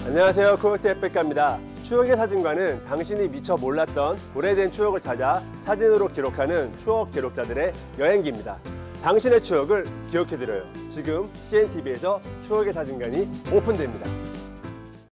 안녕하세요. 코요태 햇백가입니다. 추억의 사진관은 당신이 미처 몰랐던 오래된 추억을 찾아 사진으로 기록하는 추억 기록자들의 여행기입니다. 당신의 추억을 기억해드려요. 지금 CNTV에서 추억의 사진관이 오픈됩니다.